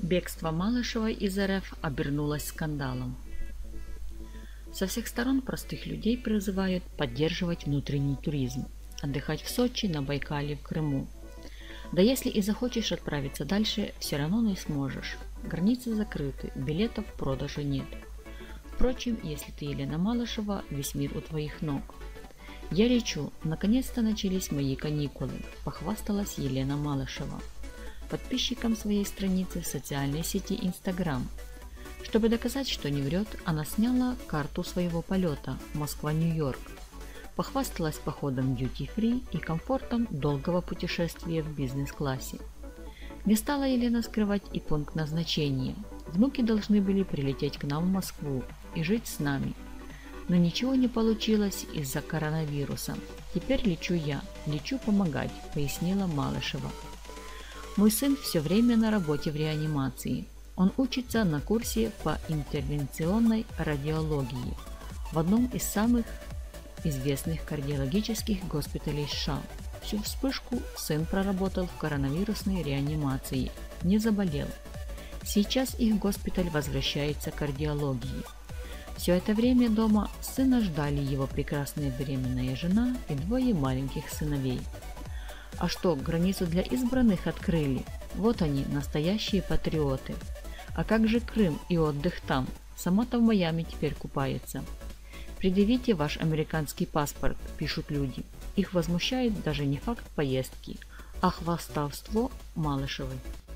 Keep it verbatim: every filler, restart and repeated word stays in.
Бегство Малышевой из эр эф обернулось скандалом. Со всех сторон простых людей призывают поддерживать внутренний туризм, отдыхать в Сочи, на Байкале, в Крыму. Да если и захочешь отправиться дальше, все равно не сможешь. Границы закрыты, билетов в продаже нет. Впрочем, если ты Елена Малышева, весь мир у твоих ног. Я лечу, наконец-то начались мои каникулы, похвасталась Елена Малышева подписчикам своей страницы в социальной сети Инстаграм. Чтобы доказать, что не врет, она сняла карту своего полета Москва-Нью-Йорк, похвасталась походом в дьюти-фри и комфортом долгого путешествия в бизнес-классе. Не стала Елена скрывать и пункт назначения. Внуки должны были прилететь к нам в Москву и жить с нами. Но ничего не получилось из-за коронавируса. Теперь лечу я, лечу помогать, пояснила Малышева. Мой сын все время на работе в реанимации. Он учится на курсе по интервенционной радиологии в одном из самых известных кардиологических госпиталей США. Всю вспышку сын проработал в коронавирусной реанимации, не заболел. Сейчас их госпиталь возвращается к кардиологии. Все это время дома сына ждали его прекрасная беременная жена и двое маленьких сыновей. А что, границу для избранных открыли? Вот они, настоящие патриоты. А как же Крым и отдых там? Сама-то в Майами теперь купается. Предъявите ваш американский паспорт, пишут люди. Их возмущает даже не факт поездки, а хвастовство Малышевой.